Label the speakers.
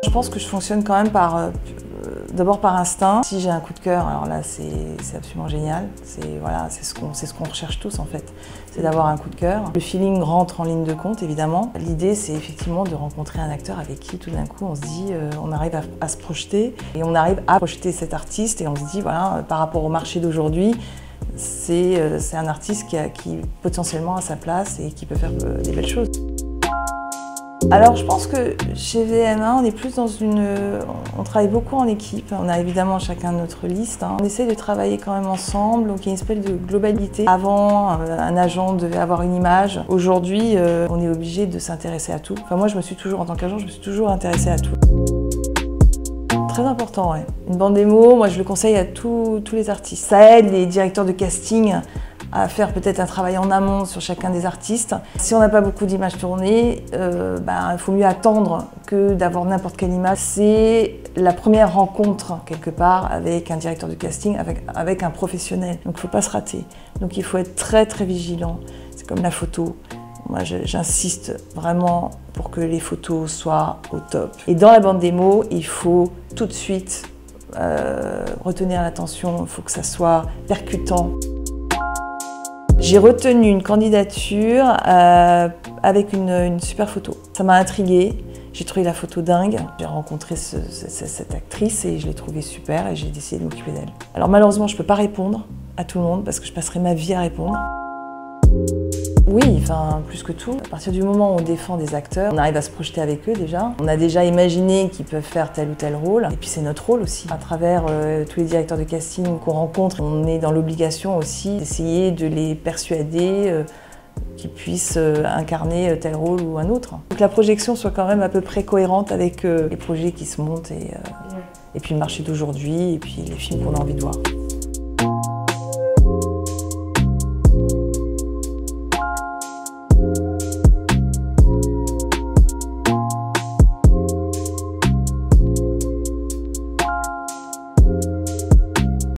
Speaker 1: Je pense que je fonctionne quand même d'abord par instinct. Si j'ai un coup de cœur, alors là c'est absolument génial. C'est ce qu'on recherche tous en fait, c'est d'avoir un coup de cœur. Le feeling rentre en ligne de compte évidemment. L'idée c'est effectivement de rencontrer un acteur avec qui tout d'un coup on se dit, on arrive à se projeter et on arrive à projeter cet artiste et on se dit voilà, par rapport au marché d'aujourd'hui, c'est un artiste qui potentiellement a sa place et qui peut faire des belles choses. Alors je pense que chez VMA, on est plus dans on travaille beaucoup en équipe. On a évidemment chacun notre liste. On essaie de travailler quand même ensemble, donc il y a une espèce de globalité. Avant, un agent devait avoir une image. Aujourd'hui, on est obligé de s'intéresser à tout. Enfin moi, en tant qu'agent, je me suis toujours intéressée à tout. Très important, ouais. Une bande démo, moi je le conseille à tous les artistes. Ça aide les directeurs de casting à faire peut-être un travail en amont sur chacun des artistes. Si on n'a pas beaucoup d'images tournées, il faut mieux attendre que d'avoir n'importe quelle image. C'est la première rencontre, quelque part, avec un directeur de casting, avec un professionnel. Donc il ne faut pas se rater. Donc il faut être très très vigilant. C'est comme la photo. Moi j'insiste vraiment pour que les photos soient au top. Et dans la bande démo, il faut tout de suite retenir l'attention, il faut que ça soit percutant. J'ai retenu une candidature avec une super photo. Ça m'a intriguée, j'ai trouvé la photo dingue. J'ai rencontré cette actrice et je l'ai trouvée super et j'ai décidé de m'occuper d'elle. Alors malheureusement, je ne peux pas répondre à tout le monde parce que je passerai ma vie à répondre. Oui, enfin, plus que tout. À partir du moment où on défend des acteurs, on arrive à se projeter avec eux déjà. On a déjà imaginé qu'ils peuvent faire tel ou tel rôle. Et puis c'est notre rôle aussi. À travers tous les directeurs de casting qu'on rencontre, on est dans l'obligation aussi d'essayer de les persuader qu'ils puissent incarner tel rôle ou un autre. Donc que la projection soit quand même à peu près cohérente avec les projets qui se montent et puis le marché d'aujourd'hui et puis les films qu'on a envie de voir.